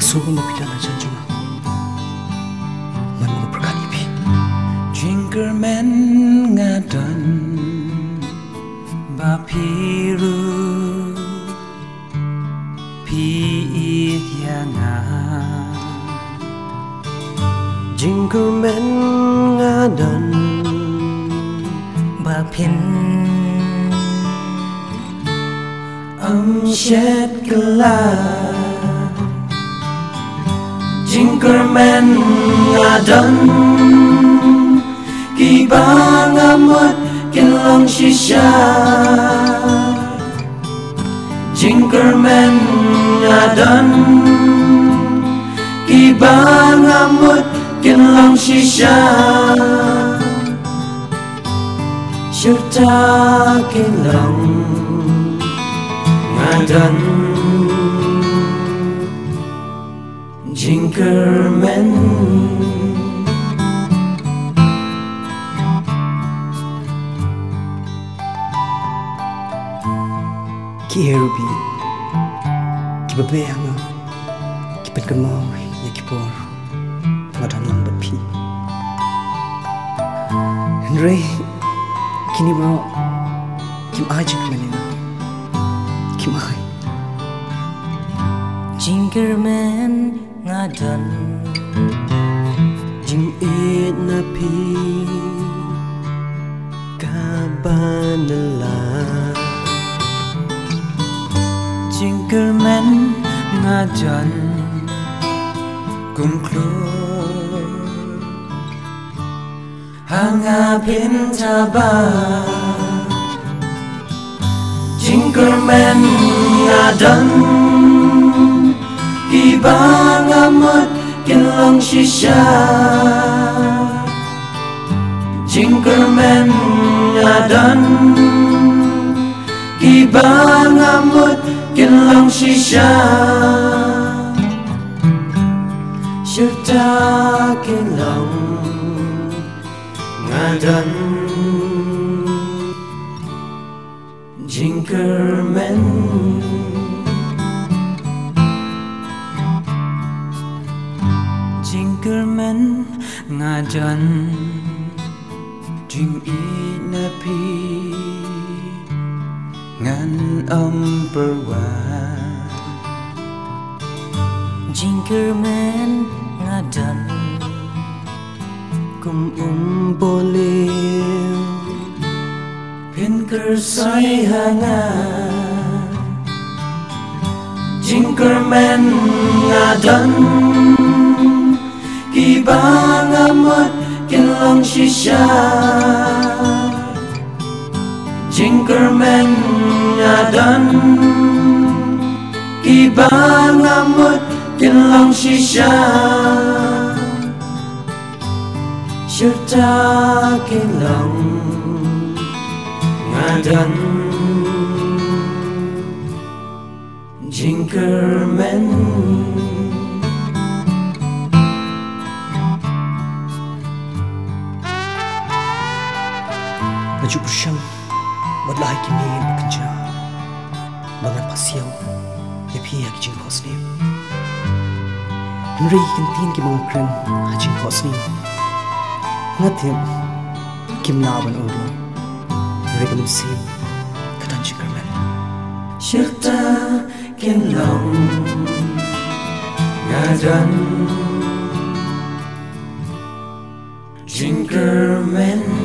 suhu mo pila na janjunga man mga prakanipi Jinkerman ngadon bapiru piit yanga Jinkerman ngadon bapin shed kala Jinkerman ngadon kibang amot kinlong shisha Jinkerman ngadon kibang amot kinlong shisha Syurta kinlong ngadon Jinkerman ki herubi ki babe hanga ki pen kan mau ya ki por ngadan lang bapi Henry kini mau kim aja menina kim ai Jinkerman ngadon jing it na pi kabanala Jinkerman ngadon kumklo hanga pintaba Jinkerman ngadon ibang amot kinlong shisha Jinkerman ngadon ibang amot kinlong shisha Syurta kinlong ngadon Jinkerman Jinkerman ngadon jing inapi ngan perwa Jinkerman ngadon kum boleh pin kersai hanga Jinkerman ngadon kibang amot kinlong shisha Jinkerman ngadon kibang amot kinlong shisha Syurta kinlong ngadon Jinkerman Maju bersang wadlah kini bekerja bangan pasiau ya pihak jing kosni Henry kentin ki mga kren jing kosni ngatim kim laban ulo regalum sim katan Jinkerman Syurta kinlong ngadon Jinkerman